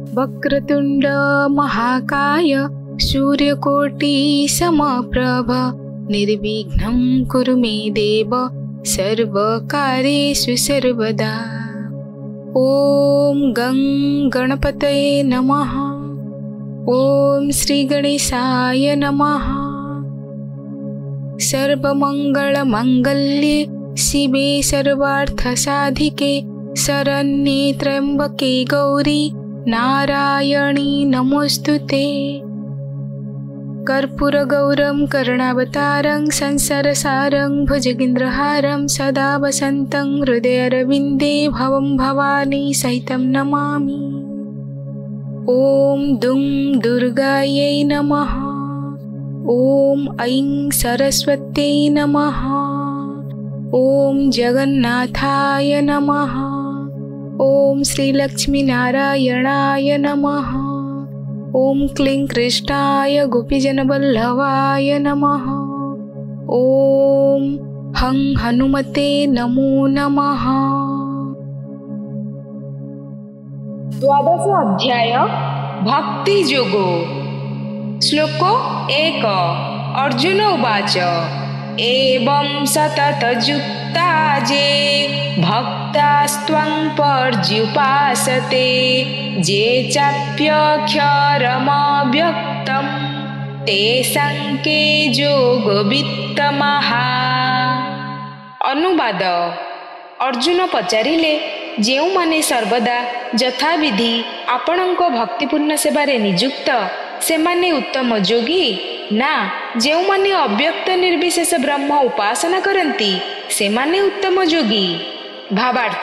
वक्रतुंड महाकाय सूर्यकोटि समप्रभ निर्विघ्नं कुरु मे देव सर्वकार्येषु सर्वदा। ओम गं गणपतये नमः। ओम श्री गणेशाय नमः। सर्वमंगलमांगल्ये शिवे सर्वार्थसाधिके शरण्ये त्र्यंबके गौरी नारायणी नमोस्तुते। कर्पूरगौरं करुणावतारं संसारसारं भुजगेन्द्रहारं सदा वसन्तं हृदयारविन्दे भवं भवानी सहितं नमामि। ॐ दुं दुर्गायै नमः। ॐ ऐं सरस्वत्यै नमः। ॐ जगन्नाथाय नमः। ॐ श्रीलक्ष्मीनारायणाय नमः। ॐ क्लीं कृष्णाय गोपीजनवल्लभाय नमः। ॐ हं हनुमते नमो नमः। द्वादश अध्याय भक्ति योगो। श्लोक 1। अर्जुन उवाच एवं सततयुक्ता ये भक्तास्त्वं पर्युपासते ये चाप्यक्षरमव्यक्तं तेषां के योगवित्तमः। अनुवाद। अर्जुन पचारिले ଯେଉଁମାନେ ସର୍ବଦା ଯଥାବିଧି ଆପଣଙ୍କ ଭକ୍ତିପୂର୍ଣ୍ଣ ସେବାରେ ନିଯୁକ୍ତ ସେମାନେ ଉତ୍ତମ ଯୋଗୀ ନା ଯେଉଁମାନେ ଅବ୍ୟକ୍ତ ନିର୍ବିଶେଷ ବ୍ରହ୍ମ ଉପାସନା କରନ୍ତି ସେମାନେ ଉତ୍ତମ ଯୋଗୀ। ଭାବାର୍ଥ।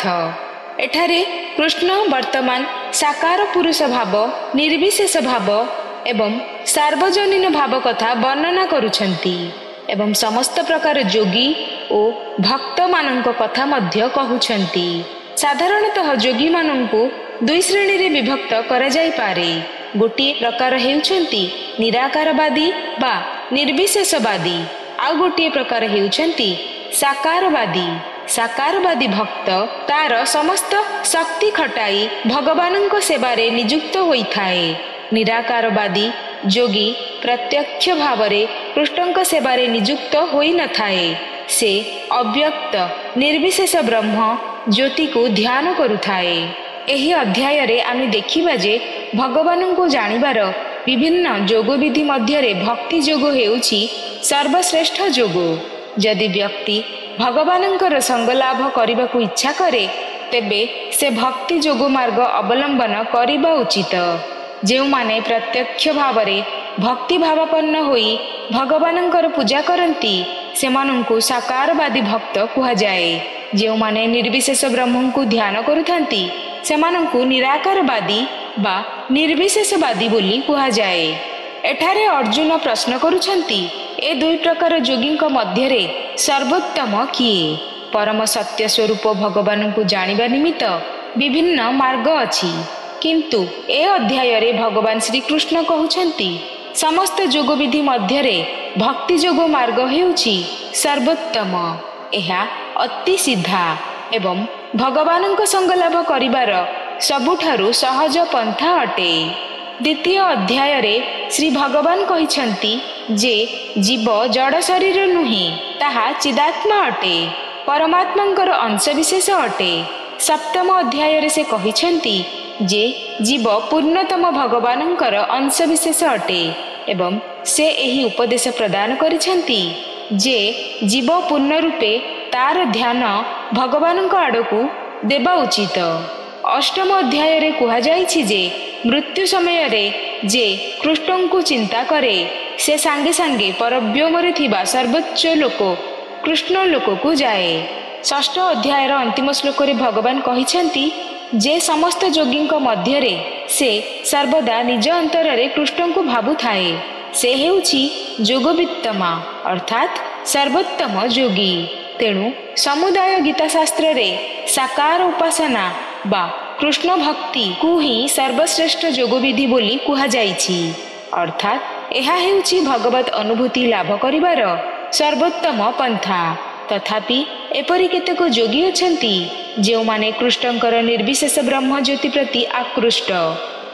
ଏଠାରେ କୃଷ୍ଣ ବର୍ତ୍ତମାନ ସାକାର ପୁରୁଷ ଭାବ, ନିର୍ବିଶେଷ ଭାବ ଏବଂ ସାର୍ବଜନୀନ ଭାବ କଥା ବର୍ଣ୍ଣନା କରୁଛନ୍ତି ଏବଂ ସମସ୍ତ ପ୍ରକାର ଯୋଗୀ ଓ ଭକ୍ତମାନଙ୍କ କଥା ମଧ୍ୟ କହୁଛନ୍ତି। ସାଧାରଣତଃ ଯୋଗୀମାନଙ୍କୁ ଦୁଇ ଶ୍ରେଣୀରେ ବିଭକ୍ତ କରାଯାଇପାରେ। ଗୋଟିଏ ପ୍ରକାର ହେଉଛନ୍ତି ନିରାକାରବାଦୀ ବା ନିର୍ବିଶେଷବାଦୀ, ଆଉ ଗୋଟିଏ ପ୍ରକାର ହେଉଛନ୍ତି ସାକାରବାଦୀ। ସାକାରବାଦୀ ଭକ୍ତ ତାର ସମସ୍ତ ଶକ୍ତି ଖଟାଇ ଭଗବାନଙ୍କ ସେବାରେ ନିଯୁକ୍ତ ହୋଇଥାଏ। ନିରାକାରବାଦୀ ଯୋଗୀ ପ୍ରତ୍ୟକ୍ଷ ଭାବରେ କୃଷ୍ଣଙ୍କ ସେବାରେ ନିଯୁକ୍ତ ହୋଇନଥାଏ। ସେ ଅବ୍ୟକ୍ତ ନିର୍ବିଶେଷ ବ୍ରହ୍ମ ଜ୍ୟୋତିକୁ ଧ୍ୟାନ କରୁଥାଏ। ଏହି ଅଧ୍ୟାୟରେ ଆମେ ଦେଖିବା ଯେ ଭଗବାନଙ୍କୁ ଜାଣିବାର ବିଭିନ୍ନ ଯୋଗବିଧି ମଧ୍ୟରେ ଭକ୍ତି ଯୋଗ ହେଉଛି ସର୍ବଶ୍ରେଷ୍ଠ ଯୋଗ। ଯଦି ବ୍ୟକ୍ତି ଭଗବାନଙ୍କର ସଙ୍ଗ ଲାଭ କରିବାକୁ ଇଚ୍ଛା କରେ ତେବେ ସେ ଭକ୍ତି ଯୋଗ ମାର୍ଗ ଅବଲମ୍ବନ କରିବା ଉଚିତ। ଯେଉଁମାନେ ପ୍ରତ୍ୟକ୍ଷ ଭାବରେ ଭକ୍ତିଭାବାପନ୍ନ ହୋଇ ଭଗବାନଙ୍କର ପୂଜା କରନ୍ତି ସେମାନଙ୍କୁ ସାକାରବାଦୀ ଭକ୍ତ କୁହାଯାଏ। ଯେଉଁମାନେ ନିର୍ବିଶେଷ ବ୍ରହ୍ମଙ୍କୁ ଧ୍ୟାନ କରୁଥାନ୍ତି ସେମାନଙ୍କୁ ନିରାକାରବାଦୀ ବା ନିର୍ବିଶେଷବାଦୀ ବୋଲି କୁହାଯାଏ। ଏଠାରେ ଅର୍ଜୁନ ପ୍ରଶ୍ନ କରୁଛନ୍ତି ଏ ଦୁଇ ପ୍ରକାର ଯୋଗୀଙ୍କ ମଧ୍ୟରେ ସର୍ବୋତ୍ତମ କିଏ? ପରମ ସତ୍ୟ ସ୍ୱରୂପ ଭଗବାନଙ୍କୁ ଜାଣିବା ନିମିତ୍ତ ବିଭିନ୍ନ ମାର୍ଗ ଅଛି, କିନ୍ତୁ ଏ ଅଧ୍ୟାୟରେ ଭଗବାନ ଶ୍ରୀକୃଷ୍ଣ କହୁଛନ୍ତି ସମସ୍ତ ଯୋଗବିଧି ମଧ୍ୟରେ ଭକ୍ତି ଯୋଗ ମାର୍ଗ ହେଉଛି ସର୍ବୋତ୍ତମ। ଏହା ଅତି ସିଧା ଏବଂ ଭଗବାନଙ୍କ ସଙ୍ଗ ଲାଭ କରିବାର ସବୁଠାରୁ ସହଜ ପନ୍ଥା ଅଟେ। ଦ୍ୱିତୀୟ ଅଧ୍ୟାୟରେ ଶ୍ରୀ ଭଗବାନ କହିଛନ୍ତି ଯେ ଜୀବ ଜଡ଼ ଶରୀର ନୁହେଁ, ତାହା ଚିଦାତ୍ମା ଅଟେ, ପରମାତ୍ମାଙ୍କର ଅଂଶବିଶେଷ ଅଟେ। ସପ୍ତମ ଅଧ୍ୟାୟରେ ସେ କହିଛନ୍ତି ଯେ ଜୀବ ପୂର୍ଣ୍ଣତମ ଭଗବାନଙ୍କର ଅଂଶବିଶେଷ ଅଟେ ଏବଂ ସେ ଏହି ଉପଦେଶ ପ୍ରଦାନ କରିଛନ୍ତି ଯେ ଜୀବ ପୂର୍ଣ୍ଣ ରୂପେ ତାର ଧ୍ୟାନ ଭଗବାନଙ୍କ ଆଡ଼କୁ ଦେବା ଉଚିତ। ଅଷ୍ଟମ ଅଧ୍ୟାୟରେ କୁହାଯାଇଛି ଯେ ମୃତ୍ୟୁ ସମୟରେ ଯେ କୃଷ୍ଣଙ୍କୁ ଚିନ୍ତା କରେ ସେ ସାଙ୍ଗେ ସାଙ୍ଗେ ପରବ୍ୟୋମରେ ଥିବା ସର୍ବୋଚ୍ଚ ଲୋକ କୃଷ୍ଣ ଲୋକକୁ ଯାଏ। ଷଷ୍ଠ ଅଧ୍ୟାୟର ଅନ୍ତିମ ଶ୍ଲୋକରେ ଭଗବାନ କହିଛନ୍ତି ଯେ ସମସ୍ତ ଯୋଗୀଙ୍କ ମଧ୍ୟରେ ସେ ସର୍ବଦା ନିଜ ଅନ୍ତରରେ କୃଷ୍ଣଙ୍କୁ ଭାବୁଥାଏ ସେ ହେଉଛି ଯୋଗବିତ୍ତମା ଅର୍ଥାତ୍ ସର୍ବୋତ୍ତମ ଯୋଗୀ। ତେଣୁ ସମୁଦାୟ ଗୀତାଶାସ୍ତ୍ରରେ ସାକାର ଉପାସନା ବା କୃଷ୍ଣ ଭକ୍ତିକୁ ହିଁ ସର୍ବଶ୍ରେଷ୍ଠ ଯୋଗବିଧି ବୋଲି କୁହାଯାଇଛି। ଅର୍ଥାତ୍ ଏହା ହେଉଛି ଭଗବତ ଅନୁଭୂତି ଲାଭ କରିବାର ସର୍ବୋତ୍ତମ ପନ୍ଥା। ତଥାପି ଏପରି କେତେକ ଯୋଗୀ ଅଛନ୍ତି ଯେଉଁମାନେ କୃଷ୍ଣଙ୍କର ନିର୍ବିଶେଷ ବ୍ରହ୍ମଜ୍ୟୋତି ପ୍ରତି ଆକୃଷ୍ଟ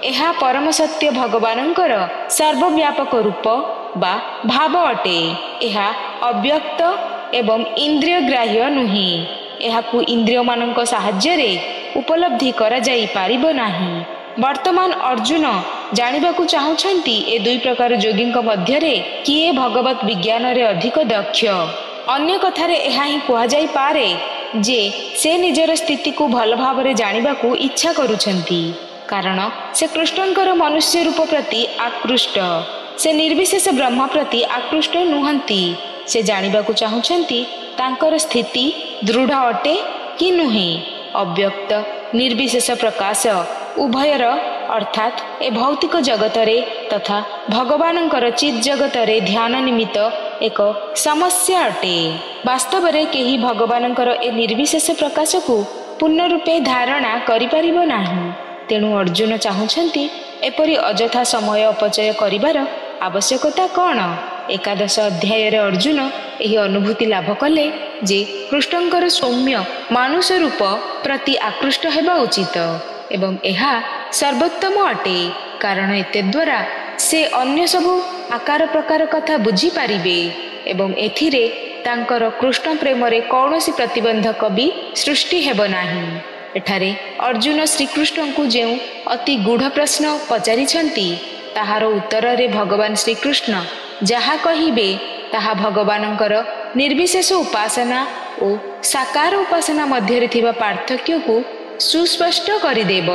ଏହା ପରମ ସତ୍ୟ ଭଗବାନଙ୍କର ସର୍ବବ୍ୟାପକ ରୂପ ବା ଭାବ ଅଟେ। ଏହା ଅବ୍ୟକ୍ତ ଏବଂ ଇନ୍ଦ୍ରିୟଗ୍ରାହ୍ୟ ନୁହେଁ। ଏହାକୁ ଇନ୍ଦ୍ରିୟମାନଙ୍କ ସାହାଯ୍ୟରେ ଉପଲବ୍ଧି କରାଯାଇପାରିବ ନାହିଁ। ବର୍ତ୍ତମାନ ଅର୍ଜୁନ ଜାଣିବାକୁ ଚାହୁଁଛନ୍ତି ଏ ଦୁଇ ପ୍ରକାର ଯୋଗୀଙ୍କ ମଧ୍ୟରେ କିଏ ଭଗବତ ବିଜ୍ଞାନରେ ଅଧିକ ଦକ୍ଷ। ଅନ୍ୟ କଥାରେ ଏହା ହିଁ କୁହାଯାଇପାରେ ଯେ ସେ ନିଜର ସ୍ଥିତିକୁ ଭଲ ଭାବରେ ଜାଣିବାକୁ ଇଚ୍ଛା କରୁଛନ୍ତି, କାରଣ ସେ କୃଷ୍ଣଙ୍କର ମନୁଷ୍ୟ ରୂପ ପ୍ରତି ଆକୃଷ୍ଟ। ସେ ନିର୍ବିଶେଷ ବ୍ରହ୍ମ ପ୍ରତି ଆକୃଷ୍ଟ ନୁହନ୍ତି। ସେ ଜାଣିବାକୁ ଚାହୁଁଛନ୍ତି ତାଙ୍କର ସ୍ଥିତି ଦୃଢ଼ ଅଟେ କି ନୁହେଁ। ଅବ୍ୟକ୍ତ ନିର୍ବିଶେଷ ପ୍ରକାଶ ଉଭୟର ଅର୍ଥାତ୍ ଏ ଭୌତିକ ଜଗତରେ ତଥା ଭଗବାନଙ୍କର ଚିତ୍ ଜଗତରେ ଧ୍ୟାନ ନିମିତ୍ତ ଏକ ସମସ୍ୟା ଅଟେ। ବାସ୍ତବରେ କେହି ଭଗବାନଙ୍କର ଏ ନିର୍ବିଶେଷ ପ୍ରକାଶକୁ ପୂର୍ଣ୍ଣ ରୂପେ ଧାରଣା କରିପାରିବ ନାହିଁ। ତେଣୁ ଅର୍ଜୁନ ଚାହୁଁଛନ୍ତି ଏପରି ଅଯଥା ସମୟ ଅପଚୟ କରିବାର ଆବଶ୍ୟକତା କ'ଣ? ଏକାଦଶ ଅଧ୍ୟାୟରେ ଅର୍ଜୁନ ଏହି ଅନୁଭୂତି ଲାଭ କଲେ ଯେ କୃଷ୍ଣଙ୍କର ସୌମ୍ୟ ମାନୁଷ ରୂପ ପ୍ରତି ଆକୃଷ୍ଟ ହେବା ଉଚିତ ଏବଂ ଏହା ସର୍ବୋତ୍ତମ ଅଟେ, କାରଣ ଏତଦ୍ୱାରା ସେ ଅନ୍ୟ ସବୁ ଆକାର ପ୍ରକାର କଥା ବୁଝିପାରିବେ ଏବଂ ଏଥିରେ ତାଙ୍କର କୃଷ୍ଣ ପ୍ରେମରେ କୌଣସି ପ୍ରତିବନ୍ଧକ ବି ସୃଷ୍ଟି ହେବ ନାହିଁ। ଏଠାରେ ଅର୍ଜୁନ ଶ୍ରୀକୃଷ୍ଣଙ୍କୁ ଯେଉଁ ଅତି ଗୂଢ଼ ପ୍ରଶ୍ନ ପଚାରିଛନ୍ତି ତାହାର ଉତ୍ତରରେ ଭଗବାନ ଶ୍ରୀକୃଷ୍ଣ ଯାହା କହିବେ ତାହା ଭଗବାନଙ୍କର ନିର୍ବିଶେଷ ଉପାସନା ଓ ସାକାର ଉପାସନା ମଧ୍ୟରେ ଥିବା ପାର୍ଥକ୍ୟକୁ ସୁସ୍ପଷ୍ଟ କରିଦେବ।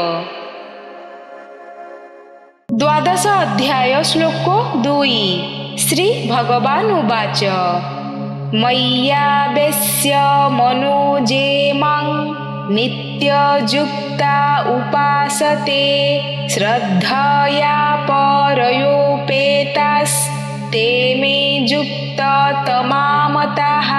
ଦ୍ୱାଦଶ ଅଧ୍ୟାୟ ଶ୍ଲୋକ 2 ଶ୍ରୀ ଭଗବାନ ଉବାଚ ମୟ୍ୟାବେଶ୍ୟ ମନୋ ଯେ ମାଂ ନିତ୍ୟଯୁକ୍ତା ଉପାସତେ ଶ୍ରଦ୍ଧୟା ପରୟୋପେତାସ୍ ते मे ଯୁକ୍ତ ତମାମତାଃ।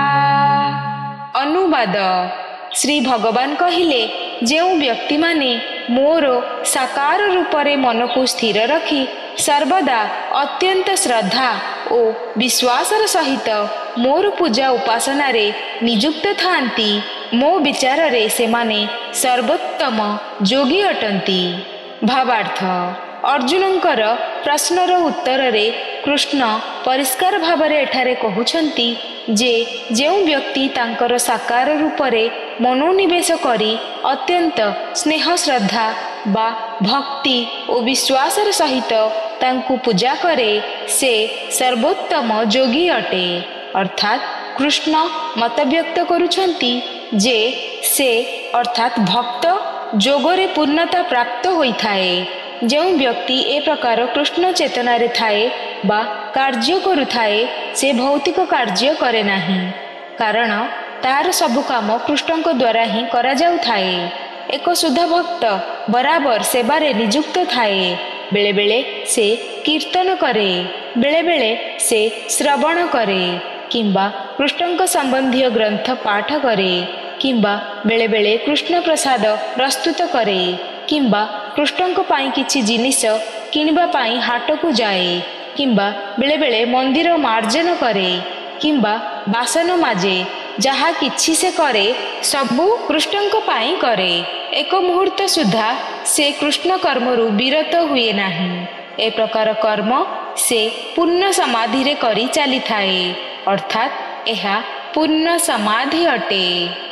ଅନୁବାଦ। ଶ୍ରୀ ଭଗବାନ କହିଲେ, ଯେଉଁ ବ୍ୟକ୍ତିମାନେ ମୋର ସାକାର ରୂପରେ ମନକୁ ସ୍ଥିର ରଖି ସର୍ବଦା ଅତ୍ୟନ୍ତ ଶ୍ରଦ୍ଧା ଓ ବିଶ୍ୱାସର ସହିତ ମୋର ପୂଜା ଉପାସନାରେ ନିଯୁକ୍ତ ଥାଆନ୍ତି, ମୋ ବିଚାରରେ ସେମାନେ ସର୍ବୋତ୍ତମ ଯୋଗୀ ଅଟନ୍ତି। ଭାବାର୍ଥ। ଅର୍ଜୁନଙ୍କର ପ୍ରଶ୍ନର ଉତ୍ତରରେ କୃଷ୍ଣ ପରିଷ୍କାର ଭାବରେ ଏଠାରେ କହୁଛନ୍ତି ଯେ ଯେଉଁ ବ୍ୟକ୍ତି ତାଙ୍କର ସାକାର ରୂପରେ ମନୋନିବେଶ କରି ଅତ୍ୟନ୍ତ ସ୍ନେହ ଶ୍ରଦ୍ଧା ବା ଭକ୍ତି ଓ ବିଶ୍ୱାସର ସହିତ ତାଙ୍କୁ ପୂଜା କରେ ସେ ସର୍ବୋତ୍ତମ ଯୋଗୀ ଅଟେ। ଅର୍ଥାତ୍ କୃଷ୍ଣ ମତବ୍ୟକ୍ତ କରୁଛନ୍ତି ଯେ ସେ ଅର୍ଥାତ୍ ଭକ୍ତ ଯୋଗରେ ପୂର୍ଣ୍ଣତା ପ୍ରାପ୍ତ ହୋଇଥାଏ। ଯେଉଁ ବ୍ୟକ୍ତି ଏ ପ୍ରକାର କୃଷ୍ଣ ଚେତନାରେ ଥାଏ ବା କାର୍ଯ୍ୟ କରୁଥାଏ ସେ ଭୌତିକ କାର୍ଯ୍ୟ କରେ ନାହିଁ, କାରଣ ତାହାର ସବୁ କାମ କୃଷ୍ଣଙ୍କ ଦ୍ୱାରା ହିଁ କରାଯାଉଥାଏ। ଏକ ଶୁଦ୍ଧ ଭକ୍ତ ବରାବର ସେବାରେ ନିଯୁକ୍ତ ଥାଏ। ବେଳେବେଳେ ସେ କୀର୍ତ୍ତନ କରେ, ବେଳେବେଳେ ସେ ଶ୍ରବଣ କରେ କିମ୍ବା କୃଷ୍ଣଙ୍କ ସମ୍ବନ୍ଧୀୟ ଗ୍ରନ୍ଥ ପାଠ କରେ କିମ୍ବା ବେଳେବେଳେ କୃଷ୍ଣ ପ୍ରସାଦ ପ୍ରସ୍ତୁତ କରେ କିମ୍ବା କୃଷ୍ଣଙ୍କ ପାଇଁ କିଛି ଜିନିଷ କିଣିବା ପାଇଁ ହାଟକୁ ଯାଏ କିମ୍ବା ବେଳେବେଳେ ମନ୍ଦିର ମାର୍ଜନ କରେ କିମ୍ବା ବାସନ ମାଜେ। ଯାହା କିଛି ସେ କରେ ସବୁ କୃଷ୍ଣଙ୍କ ପାଇଁ କରେ। ଏକ ମୁହୂର୍ତ୍ତ ସୁଦ୍ଧା ସେ କୃଷ୍ଣ କର୍ମରୁ ବିରତ ହୁଏ ନାହିଁ। ଏ ପ୍ରକାର କର୍ମ ସେ ପୂର୍ଣ୍ଣ ସମାଧିରେ କରି ଚାଲିଥାଏ, ଅର୍ଥାତ୍ ଏହା ପୂର୍ଣ୍ଣ ସମାଧି ଅଟେ।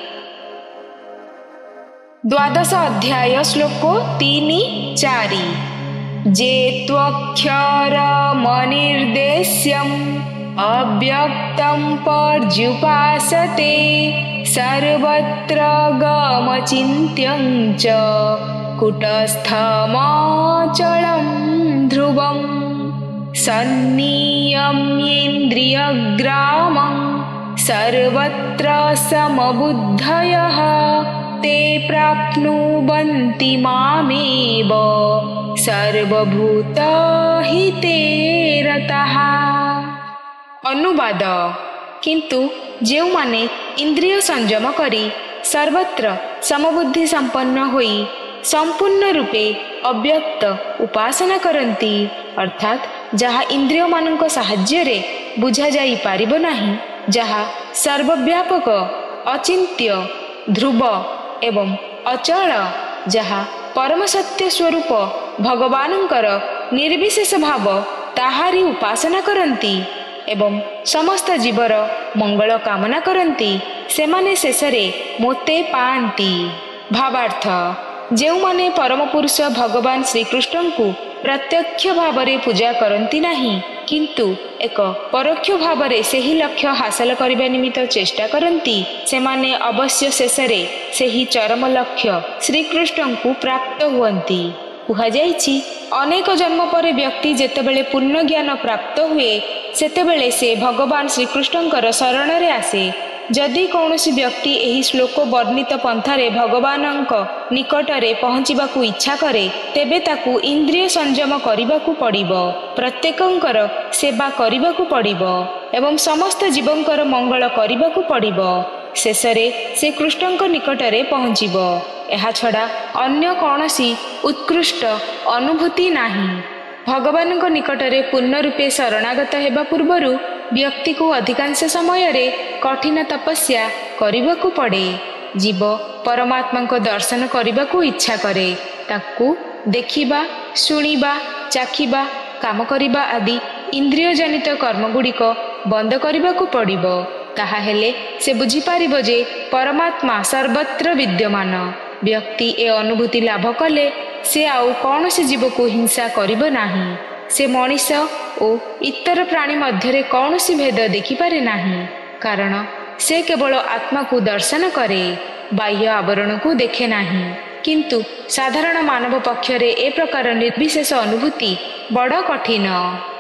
ଦ୍ୱାଦଶ ଅଧ୍ୟାୟ ଶ୍ଲୋକ 3-4 ଯେ ତ୍ୱକ୍ଷରମନିର୍ଦ୍ଦେଶ୍ୟମ୍ ଅବ୍ୟକ୍ତଂ ପର୍ଯ୍ୟୁପାସତେ ସର୍ବତ୍ର ଗମଚିନ୍ତ୍ୟଂ ଚ କୁଟಸ್ಥମଚଳଂ ଧ୍ରୁବଂ ସନ୍ନିୟମ୍ୟେନ୍ଦ୍ରିୟଗ୍ରାମଂ ସର୍ବତ୍ର ସମବୁଦ୍ଧୟଃ ते प्राप्नुवन्ति मामेव सर्वभूतहिते रताः। ଅନୁବାଦ। କିନ୍ତୁ ଯେଉଁମାନେ ଇନ୍ଦ୍ରିୟ ସଂଯମ କରି ସର୍ବତ୍ର ସମବୁଦ୍ଧି ସମ୍ପନ୍ନ ହୋଇ ସମ୍ପୂର୍ଣ୍ଣ ରୂପେ ଅବ୍ୟକ୍ତ ଉପାସନା କରନ୍ତି, ଅର୍ଥାତ୍ ଯାହା ଇନ୍ଦ୍ରିୟମାନଙ୍କ ସାହାଯ୍ୟରେ ବୁଝାଯାଇ ପାରିବ ନାହିଁ, ଯାହା ସର୍ବବ୍ୟାପକ ଅଚିନ୍ତ୍ୟ ଧ୍ରୁବ ଏବଂ ଅଚଳ, ଯାହା ପରମ ସତ୍ୟ ସ୍ୱରୂପ ଭଗବାନଙ୍କର ନିର୍ବିଶେଷ ଭାବ ତାହାରି ଉପାସନା କରନ୍ତି ଏବଂ ସମସ୍ତ ଜୀବର ମଙ୍ଗଳ କାମନା କରନ୍ତି, ସେମାନେ ଶେଷରେ ମୋତେ ପାଆନ୍ତି। ଭାବାର୍ଥ, ଯେଉଁମାନେ ପରମ ପୁରୁଷ ଭଗବାନ ଶ୍ରୀକୃଷ୍ଣଙ୍କୁ ପ୍ରତ୍ୟକ୍ଷ ଭାବରେ ପୂଜା କରନ୍ତି ନାହିଁ କିନ୍ତୁ ଏକ ପରୋକ୍ଷ ଭାବରେ ସେହି ଲକ୍ଷ୍ୟ ହାସଲ କରିବା ନିମିତ୍ତ ଚେଷ୍ଟା କରନ୍ତି, ସେମାନେ ଅବଶ୍ୟ ଶେଷରେ ସେହି ଚରମ ଲକ୍ଷ୍ୟ ଶ୍ରୀକୃଷ୍ଣଙ୍କୁ ପ୍ରାପ୍ତ ହୁଅନ୍ତି। କୁହାଯାଇଛି, ଅନେକ ଜନ୍ମ ପରେ ବ୍ୟକ୍ତି ଯେତେବେଳେ ପୂର୍ଣ୍ଣ ଜ୍ଞାନ ପ୍ରାପ୍ତ ହୁଏ ସେତେବେଳେ ସେ ଭଗବାନ ଶ୍ରୀକୃଷ୍ଣଙ୍କର ଶରଣରେ ଆସେ। ଯଦି କୌଣସି ବ୍ୟକ୍ତି ଏହି ଶ୍ଲୋକ ବର୍ଣ୍ଣିତ ପନ୍ଥାରେ ଭଗବାନଙ୍କ ନିକଟରେ ପହଞ୍ଚିବାକୁ ଇଚ୍ଛା କରେ ତେବେ ତାକୁ ଇନ୍ଦ୍ରିୟ ସଂଯମ କରିବାକୁ ପଡ଼ିବ, ପ୍ରତ୍ୟେକଙ୍କର ସେବା କରିବାକୁ ପଡ଼ିବ ଏବଂ ସମସ୍ତ ଜୀବଙ୍କର ମଙ୍ଗଳ କରିବାକୁ ପଡ଼ିବ। ଶେଷରେ ସେ କୃଷ୍ଣଙ୍କ ନିକଟରେ ପହଞ୍ଚିବ। ଏହାଛଡ଼ା ଅନ୍ୟ କୌଣସି ଉତ୍କୃଷ୍ଟ ଅନୁଭୂତି ନାହିଁ। ଭଗବାନଙ୍କ ନିକଟରେ ପୂର୍ଣ୍ଣ ରୂପେ ଶରଣାଗତ ହେବା ପୂର୍ବରୁ ବ୍ୟକ୍ତିକୁ ଅଧିକାଂଶ ସମୟରେ କଠିନ ତପସ୍ୟା କରିବାକୁ ପଡ଼େ। ଜୀବ ପରମାତ୍ମାଙ୍କ ଦର୍ଶନ କରିବାକୁ ଇଚ୍ଛା କରେ। ତାକୁ ଦେଖିବା, ଶୁଣିବା, ଚାଖିବା, କାମ କରିବା ଆଦି ଇନ୍ଦ୍ରିୟଜନିତ କର୍ମଗୁଡ଼ିକ ବନ୍ଦ କରିବାକୁ ପଡ଼ିବ। ତାହା ହେଲେ ସେ ବୁଝିପାରିବ ଯେ ପରମାତ୍ମା ସର୍ବତ୍ର ବିଦ୍ୟମାନ। ବ୍ୟକ୍ତି ଏ ଅନୁଭୂତି ଲାଭ କଲେ ସେ ଆଉ କୌଣସି ଜୀବକୁ ହିଂସା କରିବ ନାହିଁ। ସେ ମଣିଷ ଓ ଇତର ପ୍ରାଣୀ ମଧ୍ୟରେ କୌଣସି ଭେଦ ଦେଖିପାରେ ନାହିଁ, କାରଣ ସେ କେବଳ ଆତ୍ମାକୁ ଦର୍ଶନ କରେ, ବାହ୍ୟ ଆବରଣକୁ ଦେଖେ ନାହିଁ। କିନ୍ତୁ ସାଧାରଣ ମାନବ ପକ୍ଷରେ ଏ ପ୍ରକାର ନିର୍ବିଶେଷ ଅନୁଭୂତି ବଡ଼ କଠିନ।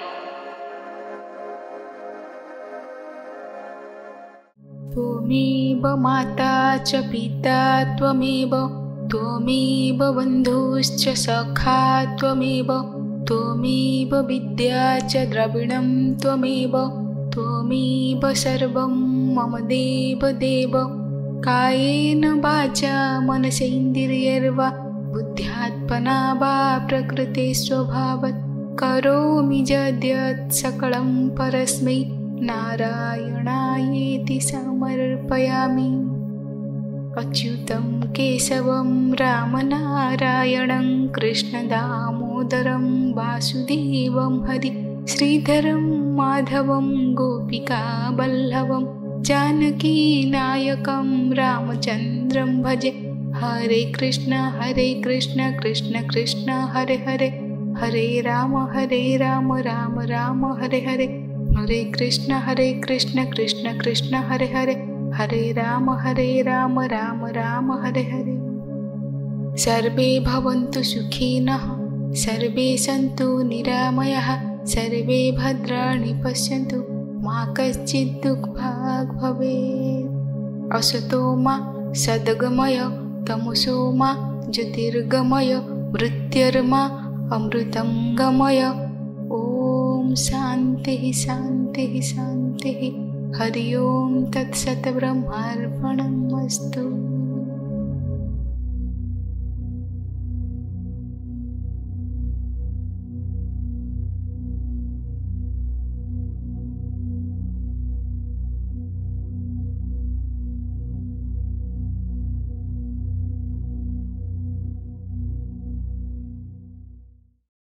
त्वमेव माता च पिता त्वमेव, त्वमेव बन्धुश्च सखा त्वमेव, त्वमेव विद्या च द्रविणं त्वमेव, त्वमेव सर्वं मम देव देव। कायेन वाचा मनसेन्द्रियैर्वा बुद्ध्यात्मना वा प्रकृते स्वभावत् करोमि यद्यत् सकलं परस्मै नारायणायेति समर्पयामि। अच्युतं केशवं रामनारायणं कृष्णदामोदरं वासुदेवं हरि श्रीधरं माधवं गोपिकावल्लभं जानकीनायकं रामचन्द्रं भजे। हरे कृष्ण कृष्ण कृष्ण हरे हरे, हरे राम राम राम हरे हरे, हरे कृष्ण कृष्ण कृष्ण हरे हरे, हरे राम राम राम हरे हरे। सर्वे भवन्तु सुखिनः, सर्वे सन्तु निरामयाः, सर्वे भद्राणि पश्यन्तु मा कश्चित् दुःखभाग् भवेत्। असतो मा सद्गमय, तमसो मा ज्योतिर्गमय, मृत्युर्मा अमृतं गमय। ॐ शान्तिः शान्तिः शान्तिः। हरि ओं तत्सत्। ब्रह्मार्पणमस्तु।